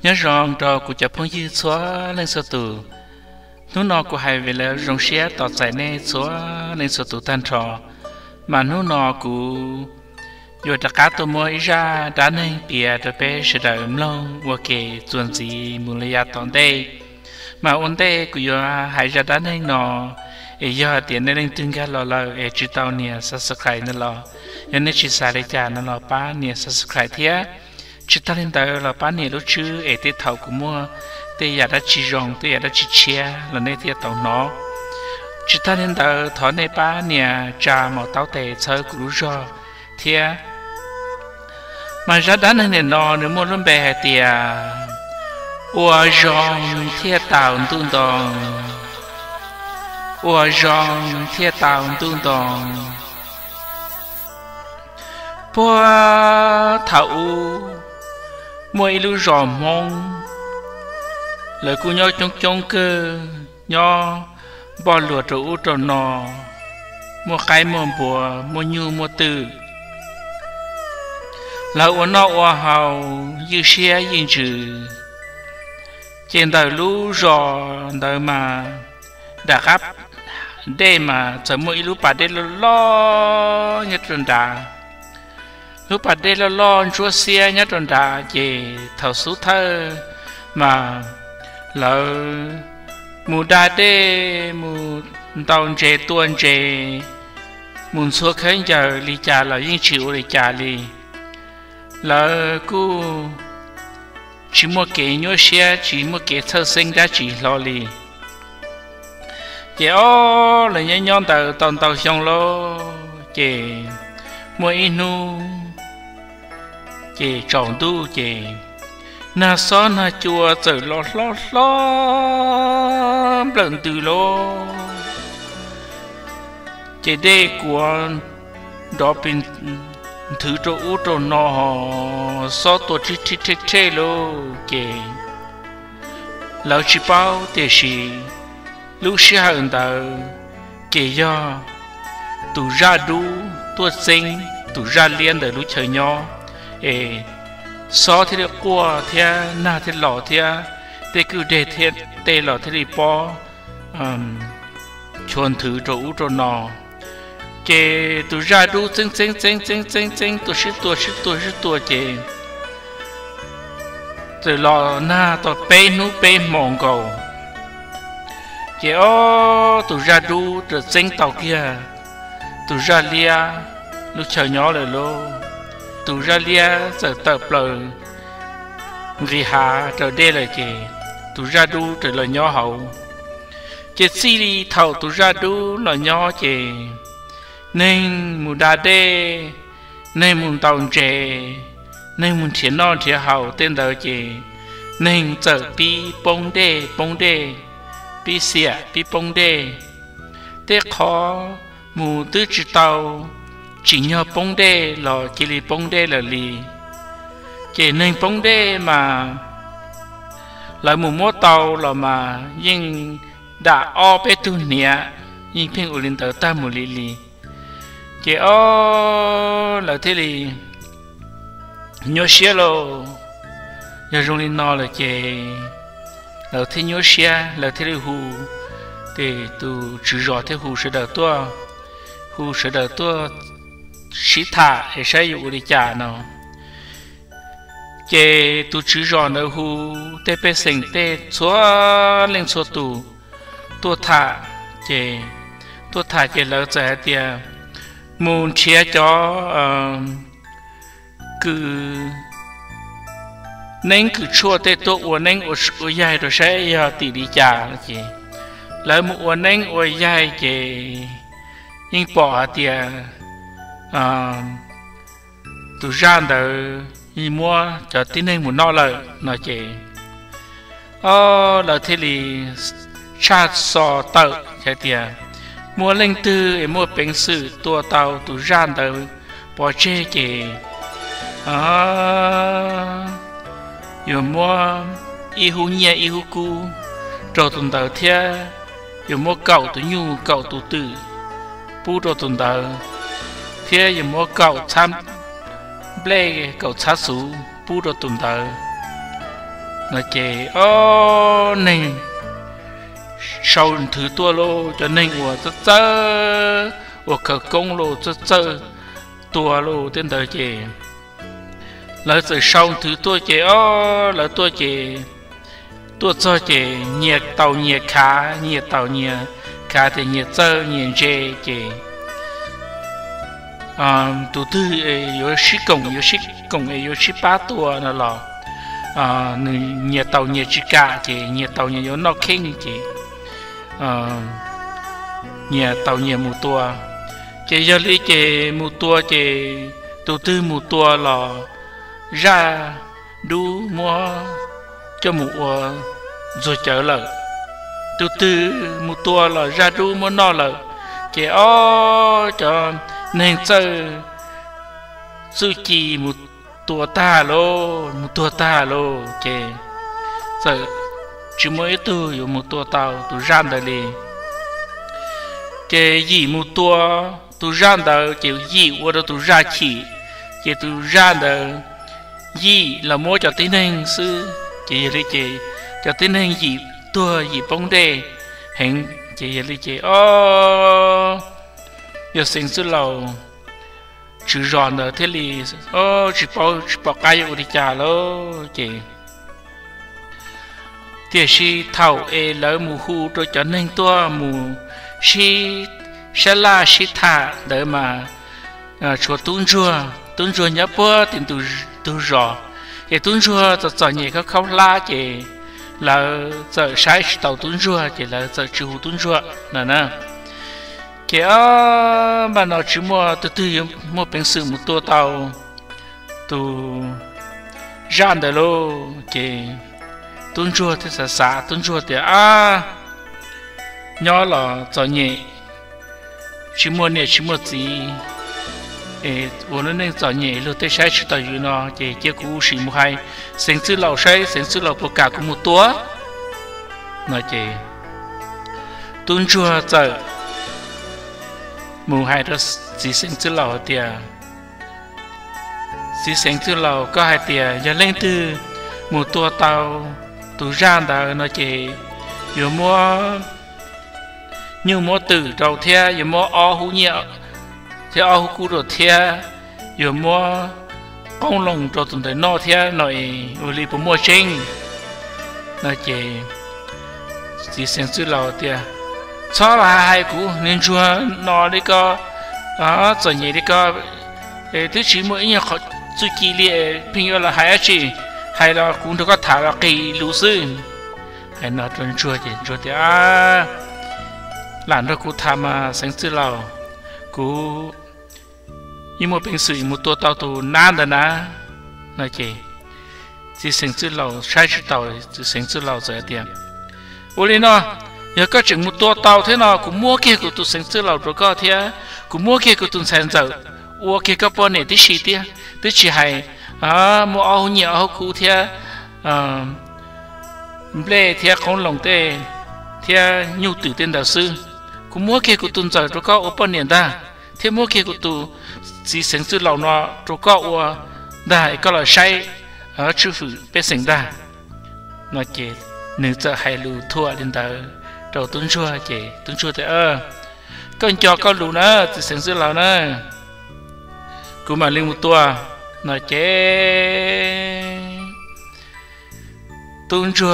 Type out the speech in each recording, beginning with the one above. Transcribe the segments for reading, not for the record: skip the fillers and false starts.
nhớ rằng đó của chập phong dư xóa lên số tù nó nọ của hai về là rong xe tọt giải nè xóa lên số tù tan trò mà nó nọ của rồi tất cả tôi mới ra đã nên bịa được bé sẽ đợi lâu và kể chuyện gì muốn lấy tòn đây mà ổn đây của giờ hai ra đã nên nọ giờ tiền nên từng cái lo chỉ tao nè subscribe nó lo nên chỉ xài để trả nó lo ba nè subscribe thế chỉ ta lên tới là ba nè lúc chứ để thầu của mua để giờ đã chỉ rong để giờ đã chỉ chia là nên thế tàu nó chỉ ta lên tới thọ này ba nè trả một tàu tệ chơi của rồi thế mà ra đã nên nó nếu muốn luôn bè thì ua rong thế tàu tung đòn ua rong thế tàu tung đòn bữa thầu mỗi lúc rò mong lời của nhau trong cơ nhau bỏ lụa trụ trò nọ mua cái mua bùa mua nhu mua từ lão ôn nọ ua hào như xe yên trừ trên đời lũ rò đời mà đã gấp để mà chờ mỗi lúc bà đây lo nhất trần đà lúc bà đây lo chúa xe nhất trần đà về thầu số thơ mà lỡ mù đa đê mù tàu chế tuôn chế muốn số khánh giờ lì trà là những chịu lì trà lì lỡ cô chỉ một cái nhớ xe chỉ một cái thơ sinh đã chỉ lo lì chị ô là nhớ nhon tàu xong lo chị mua inu chị trồng tu chị na xó na chùa giờ lo lần từ lo chị đây của đó bên thứ chỗ nó xó tổ chi lo chị lão chỉ bao để gì lúc xưa hơn tờ kể do tụ ra đu tuột sinh tụ ra liên để lúc chờ nhau so thì được qua thì na thì lọ thì để cứ để thì để lọ thì đi po chuồn thử chỗ nọ kể tụ ra đu sinh tụ kể từ lọ na tụ bê mòn cầu kể ô tụ ra đu từ sinh tàu kia tụ ra lia lúc chờ nhỏ rồi luôn tụ ra lia giờ tập lời vì hà trở đây là kì tụ ra đu trở lời nhỏ hậu kì xì đi thầu tụ ra đu là nhỏ kì nên mù đà đê nên mù tàu trẻ nên mù thiền non thiền hậu tên đời kì nên giờ bi bông đê bi xỉa bi bông đê để khó mù tư chỉ tàu chỉ nhờ bông đê là chỉ li bông đê là li chỉ nên bông đê mà lại mù mót tàu là mà nhưng đã o bé tu nhẹ nhưng phiên ổn định tới ta mù li chỉ o là thế li nhớ xe lo nhớ trong linh nó là chỉ là thế nhớ xe là thế li hù để tu chỉ rõ thế hù sẽ đỡ tua sĩ thả để xây dựng đi trả nó chế tu chỉ rõ nó hù tê bê sinh tê xóa lên xóa tu tua thả chế lỡ giải tiề muốn chia cho cứ nên cứ chua tê tu uốn nên uốn dài rồi sẽ tỷ đi trả là chế lỡ một uốn nên uốn dài chế nhưng bỏ tiề tụ ra đời đi mua cho tin nên muốn no lời nói chị là thế thì cha sò tợ cái tiền mua linh tư để mua bánh sự tua tàu tụ ra đời bỏ chê chị rồi mua y hú nhẹ y hú cu rồi tuần tàu theo rồi mua cậu tụ nhu cậu tụ tử bu rồi tuần tàu thế giờ mua cậu tham ble cậu sát sú bu rồi tuần tàu nó chè ô nên sau thứ tua lô cho nên của rất chơ của khởi công lô rất chơ tua lô tên đời chè là từ sau thứ tua chè ô là tua chè tua cho chè nhiệt tàu nhiệt khá thì nhiệt chơ nhiệt chè tụ tư yếu sĩ công yếu sĩ ba tua nó lò nhiệt tàu nhiệt chỉ cả chè nhiệt tàu nhiệt yếu nó kinh chè nhà tàu nhà một tua chỉ giờ lý chỉ một tua chỉ đầu tư một tua là ra đủ mua cho một rồi trở lại đầu tư một tua là ra đủ mua nó lại chỉ cho nên chơi suy chi một tua ta lô chỉ giờ chỉ mới tu有một tua tàu tu ran đời đi cái gì một tua tu ran đời kiểu gì我都tu ra chỉ cái tu ran đời gì là mua cho tiếng Anh sư chỉ là chỉ cho tiếng Anh gì tua gì bóng đê hình chỉ là chỉ giờ sinh sư lầu chữ ròn đời thế li chỉ bảo cái gì đi trả lo chỉ thì si thầu lỡ mù hu rồi cho nên tua mù si la si thà để mà cho tuôn chua nhớ bữa tiền tu rò thì tuôn chua cho nhẹ khâu la chỉ là giờ sai tàu tuôn chua chỉ là giờ chịu tuôn chua nè cái mà nó chỉ mua từ mua bình sự một tua tàu tu ran de lô chỉ tuôn chua thì xa tuôn chua thì nhỏ là cho nhẹ chỉ mua gì vô nên cho nhẹ lúc tới sai chỉ tao nó chỉ cú xì mua hay sinh sư lầu bồ cả cũng một tua nói chỉ tuôn chua giờ mua hay đó chỉ sinh sư lầu thì chỉ sinh sư lầu có hai tiền giờ lên từ một tua tàu tu ran đó nó chỉ vừa mua từ đầu thea vừa mua hú nhẹ thea hú cú đầu thea vừa mua con lồng cho tụi nó no thea nội uli bộ mua chinh nó chỉ xem chữ lầu thea cho là hai cú nên chua nó đi co rồi nhảy đi co thứ chỉ mỗi nhà họ chú kỳ liệt bình thường là hai chị hay là cũng được có thả ra kỳ lũ sư hay nó trơn chua thì làm ra cụ tham mà sáng sư lầu cụ như một bình sự một tua tàu tù nan đó ná nói chỉ sáng sư lầu sai sư tàu chỉ sáng sư lầu rồi tiền ô lên nó giờ có chừng một tua tàu thế nào cũng mua kia của tụi sáng sư lầu rồi có thế cũng mua kia của tụi sáng giờ ô kia có bao nhiêu tí xí tia tí chỉ hay mua áo nhiều áo cũ thia lê thia con lồng tê thia nhu tử tên đạo sư cũng mua kia của tụi giờ rồi có ở bên ta thia mua kia của tụi chỉ sinh sư lão nó rồi có ở đây có là say ở chư phủ bên sinh ta nó chỉ nữ giờ hay lù thua đến ta đầu tuấn chua thì con cho con lù nữa chỉ sinh sư lão nữa cũng mà liên một tua nói tuôn chua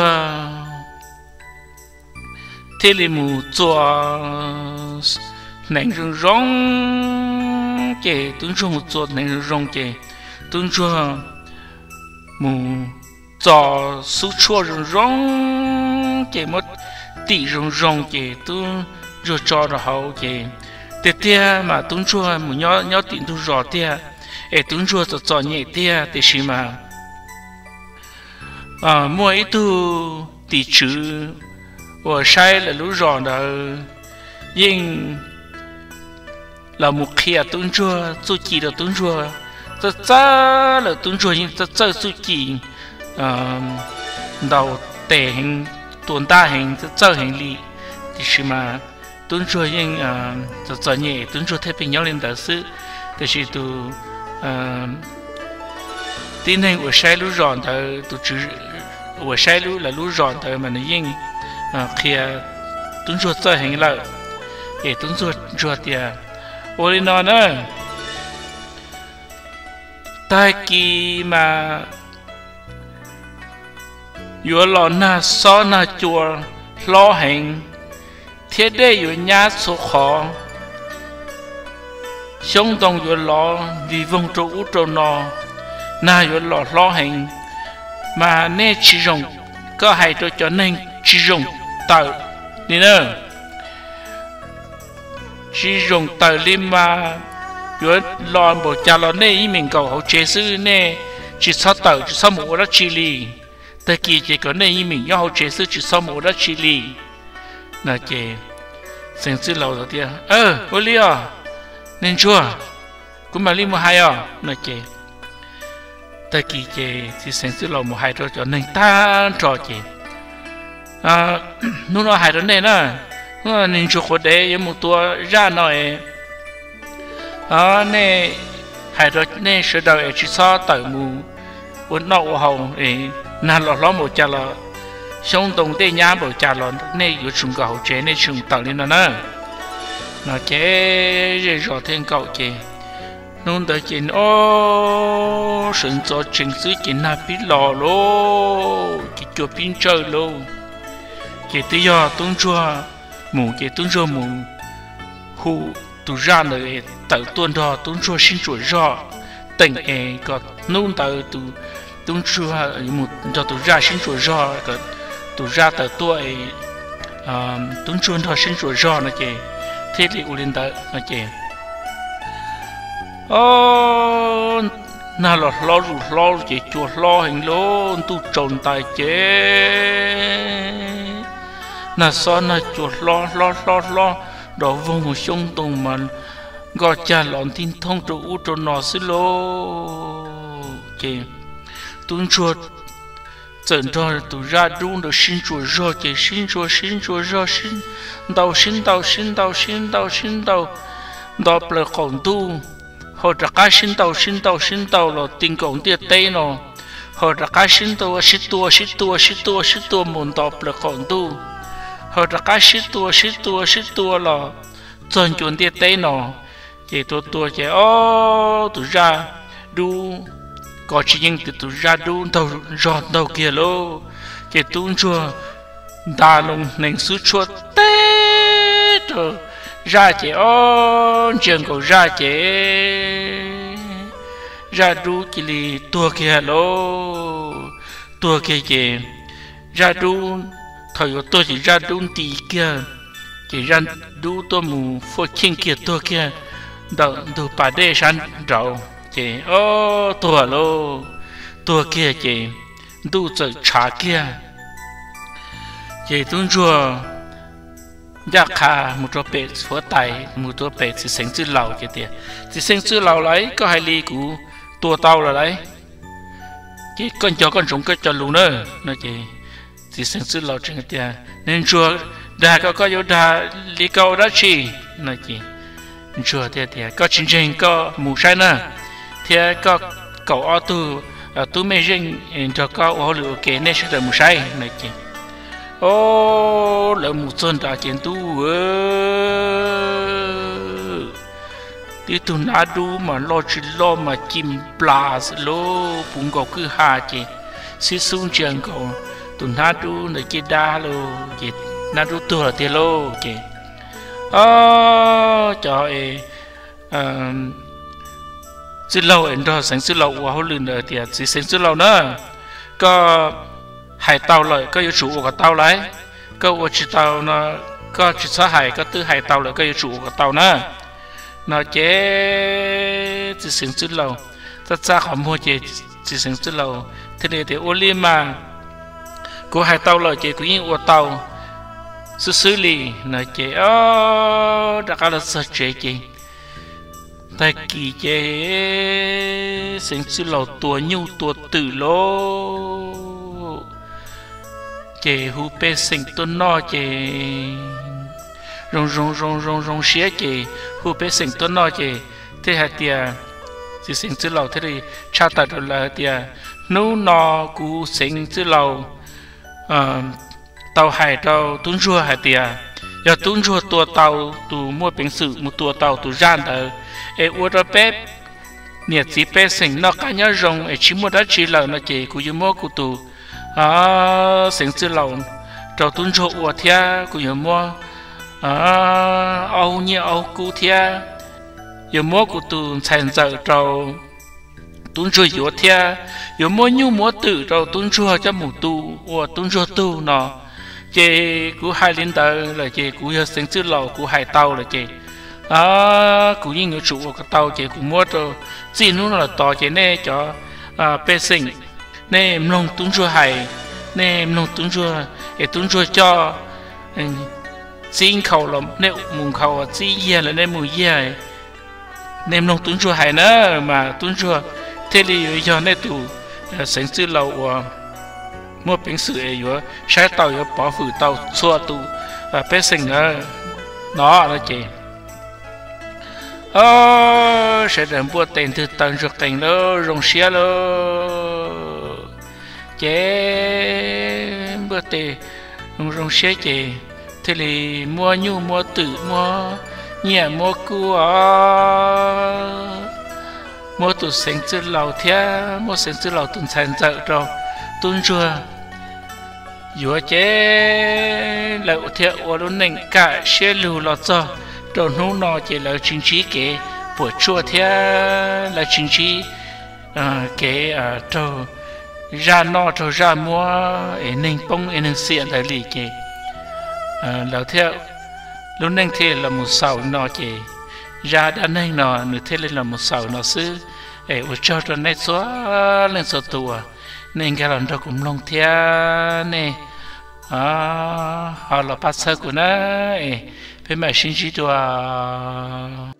thế là mù chua nén rong tuôn chua một chua nén rong tuôn chua mù chua su chua rong mất tỉ rong tuôn chua cho rồi hậu tia mà tuôn chua mù nhỏ tỉ tuôn rõ tia tuôn chua cho nhẹ tia thì xí mà mỗi tu tỷ chữ và sai là lũ rõ đó nhưng là một khi tuôn chua su chỉ là tuôn chua rất là tuôn chua nhưng rất su chỉ đầu tệ hình tuôn ta hình rất hình lý thì xí mà tuôn chua nhưng cho nhẹ tuôn chua thế bình nhau lên đó sự thì xí tu tin hình của sai lũ rõ đó tu chữ vừa sai lú là lú ròn tới mà nó yên kia tuấn chuột chơi hành lợi để tuấn chuột thì ô đi nó nữa tai kỳ mà vừa lò na so na chùa lo hành thiết đây vừa nhá số khó sống đồng vừa lò vì vòng trụ út trâu nò na vừa lò lo hành mà nè chỉ dùng có hay cho nên chỉ dùng tờ đi nữa chỉ dùng tờ lim mà vừa lo bộ cha lo nè ý mình cầu hậu chế sư nè chỉ sao tờ chỉ sao mũ đó chỉ lì ta kia chỉ có nè ý mình do hậu chế sư chỉ sao mũ đó chỉ lì là chế sinh sư lâu đầu tiên ô li à nên chua cũng mà lim một hai à là chế ta kỳ chế thì sinh sư lâu một hai rồi cho nên ta trò chế nó hai rồi này nè nên chua khổ đấy有một tua ra nói nè hai rồi nè sửa đầu chỉ so tới mù uốn nọ hồng ấy nà lọ một chả lọ xong đồng tây nhá bộ chả lọ nè có chung cầu chế nè chung tàu lên nó chế rồi thêm cậu chế nôn tới chế ô sừng cho chừng xứ chế na biết lò lô chế chùa pin chơi lô chế tự do tung chua mù chế tung chua mù hù tụ ra nơi tự tuân đó tung chua xin chuột rõ tỉnh ấy có nôn tới tụ tung chua một cho tụ ra xin chuột rõ có tụ ra tới tuổi tung chua đó xin chuột rõ nó chế thế thì u lên tới nó chế na lo chế chuột lo hình lô tu trồn tài chế na so na chuột lo đó vong một sông tùng mà gọi cha lọn tin thông trụ u trồn nọ xí lô chế tuôn chuột dẫn cho tụ ra đun được xin chuột rồi chế xin chuột rồi xin đầu đó là còn tu họ đã cá xin tàu là tình cộng tiệt tây nó họ đã cá xin tua muốn đó là còn tu họ đã cá xin tua là chân chuẩn tiệt tây nó chỉ tua chỉ tụ ra đu có chỉ những tụ ra đu đầu kia lô chỉ tuôn chua đà lông nền suốt chua tê rồi ra chế trường cầu ra chế ra đu chỉ li tua kia lô tua kia chế ra đu thời của tôi chỉ ra đu tì kia chỉ ra đu tôi mù phô kinh kia tua kia đậu bà đê san rau chế tua lô tua kia chế đu giờ trả kia chế tuôn chùa giác khá một chỗ bể phở tài một chỗ bể chỉ sinh chữ lầu cái tiền chỉ sinh chữ lầu lấy có hai ly cũ tua tàu là đấy cái con chó con trống cái cho luôn nữa nó chỉ sinh chữ lầu trên cái tiền nên chùa đà có yếu đà lý cầu đó chi nó chùa thì có chính trình có mù sai nữa thì có cậu ở tu mấy riêng cho có ở lửa kế nên sẽ được mù sai nó là một dân đã chiến tu đi tu na du mà lo chỉ lo mà chim pla lo bung cầu cứ hà chị xí xuống trường cầu tu na du để chị đa lo chị na du tu là tiền lo chị trời xí lâu anh đó sáng xí lâu qua hồi lưng rồi thì xí sáng xí lâu nữa có hải tàu lại có yêu chủ của tàu lấy có ô chỉ tàu nó có chỉ số hải có tư hải tàu lại có yêu chủ của tàu nữa nó chế chỉ sinh chữ lâu tất cả họ mua chế chỉ sinh chữ lâu thế này thì ô lim mà của hải tàu lại chế của những ô tàu xử lý nó chế đã có là sao chế tại kỳ chế sinh chữ lâu tua nhu tua tử lô chế hú bê sinh tuân nó chế rong xía chế hú bê sinh tuân nó chế thế hạt tiề chỉ sinh chữ lâu thế thì cha ta đó là tiề nấu nó cú sinh chữ lâu tàu hải tàu tuấn chua hải tiề giờ tuấn chua tua tàu tu mua bình sự một tua tàu tu gian tờ uất đó bếp nhiệt chỉ bếp sinh nó cá nhớ rong chỉ mua đó chỉ là nó chỉ của mua của tu sinh chữ lầu tàu tuấn chua uất thia của mua âu nhẹ âu cú thia giờ mua của tu thành giờ tàu tuấn chua uất thia giờ mua nhu mua tự tàu tuấn chua cho một tu uất tuấn chua tu nó chế cú hai liên tờ là chế cú giờ sinh chữ lầu cú hai tàu là chế cú những người chủ của tàu chế cú mua cho chỉ nó là to chế nè cho bê sinh nè nông tung chua hai nè nông tung chua để tung chua cho xin khẩu là nè mùng khẩu chỉ ye là nè mùng ye nè nông tung chua hai nữa mà tung chua thế thì giờ nè tụ sinh chữ lầu mua bình sự ấy rồi sai tàu rồi bỏ phụ tàu xua tụ bé sinh ở nó là chị sẽ đừng mua tiền từ tận ruột tiền đó rong xe đó chế mua tiền rong xe chị thì là mua nhu mua tự mua nhẹ mua cua mua tụ sinh chữ lầu thế mua sinh chữ lầu tuần sản dở rồi tuần chua vừa chế lậu thiệt ở luôn nền cả xe lù lọt cho rồi nó chỉ là chính trị cái buổi chua thiệt là chính trị cái rồi ra nó rồi ra mua ở nền bông ở nền xiên đại lý cái lậu thiệt luôn nền thì là một sào nó chỉ ra đã nền nó nữa thế là một sào nó xứ ở cho rồi này xóa lên số tua nên cái lần đó cũng long thia nè họ là bác sĩ của nó phải mà xin chỉ cho